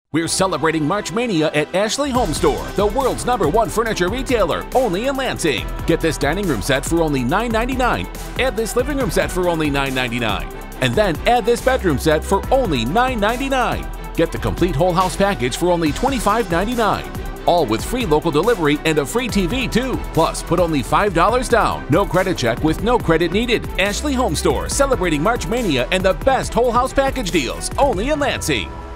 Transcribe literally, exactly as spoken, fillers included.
We're celebrating March Mania at Ashley Home Store, the world's number one furniture retailer, only in Lansing. Get this dining room set for only nine ninety-nine. Add this living room set for only nine ninety-nine. And then add this bedroom set for only nine ninety-nine. Get the complete whole house package for only twenty-five ninety-nine. All with free local delivery and a free T V too. Plus, put only five dollars down. No credit check with no credit needed. Ashley Home Store, celebrating March Mania and the best whole house package deals, only in Lansing.